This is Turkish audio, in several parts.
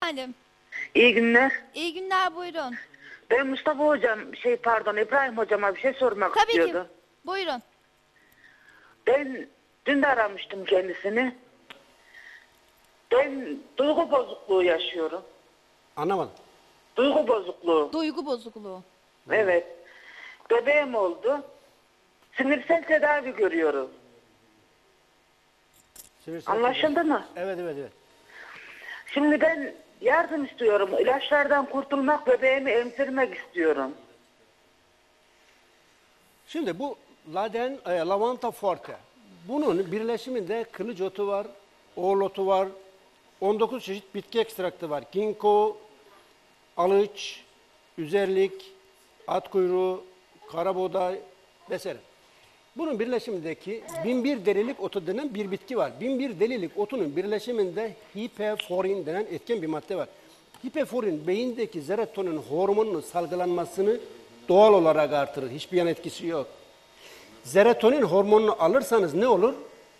efendim. İyi günler. İyi günler, buyurun. Ben Mustafa hocam, İbrahim hocama bir şey sormak Tabii ki. istiyordum. Buyurun. Ben dün de aramıştım kendisini. Ben duygu bozukluğu yaşıyorum. Anlamadım. Duygu bozukluğu. Duygu bozukluğu. Evet. Bebeğim oldu. Sinirsel tedavi görüyorum. Anlaşıldı mı? Evet, evet, evet. Şimdi ben yardım istiyorum. İlaçlardan kurtulmak, bebeğimi emzirmek istiyorum. Şimdi bu lavanta forte. Bunun birleşiminde kılıç otu var, oğul otu var, 19 çeşit bitki ekstraktı var. Ginkgo, alıç, üzerlik, at kuyruğu, karabuğday vesaire. Bunun birleşimindeki 1001 delilik otu denen bir bitki var. 1001 delilik otunun birleşiminde hipeforin denen etken bir madde var. Hipeforin beyindeki serotonin hormonunun salgılanmasını doğal olarak artırır. Hiçbir yan etkisi yok. Serotonin hormonunu alırsanız ne olur?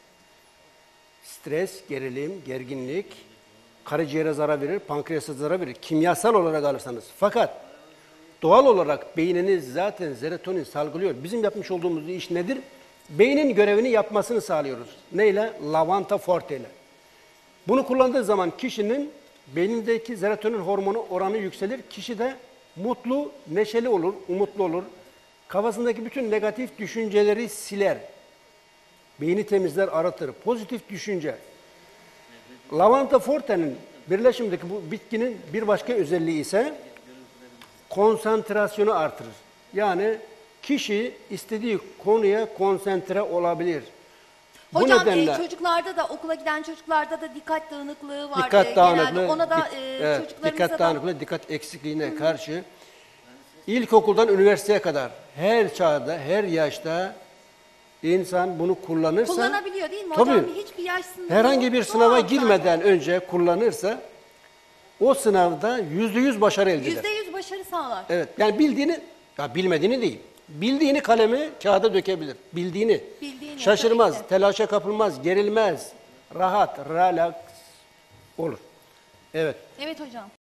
Stres, gerilim, gerginlik, karaciğere zarar verir, pankreasa zarar verir. Kimyasal olarak alırsanız. Fakat doğal olarak beyniniz zaten serotonin salgılıyor. Bizim yapmış olduğumuz iş nedir? Beynin görevini yapmasını sağlıyoruz. Neyle? Lavanta forte ile. Bunu kullandığı zaman kişinin beynindeki serotonin hormonu oranı yükselir. Kişi de mutlu, neşeli olur, umutlu olur. Kafasındaki bütün negatif düşünceleri siler. Beyni temizler, aratır. Pozitif düşünce. Lavanta forte'nin birleşimdeki bu bitkinin bir başka özelliği ise konsantrasyonu artırır. Yani kişi istediği konuya konsantre olabilir. Hocam bu nedenle çocuklarda da, okula giden çocuklarda da dikkat dağınıklığı var. dikkat dağınıklığı, Ona da evet, çocuklarımıza dikkat da... dağınıklığı, dikkat eksikliğine karşı ilkokuldan üniversiteye kadar her çağda, her yaşta insan bunu kullanırsa Kullanabiliyor değil mi tabii, hocam? Hiçbir yaş sınırı herhangi yok. bir sınava Doğal girmeden önce kullanırsa o sınavda %100 başarı elde eder. %100 başarı sağlar. Evet, yani bildiğini, ya bilmediğini değil. Bildiğini kalemi kağıda dökebilir. Bildiğini. Şaşırmaz, tabii ki. telaşa kapılmaz, gerilmez. Rahat, relax olur. Evet. Evet hocam.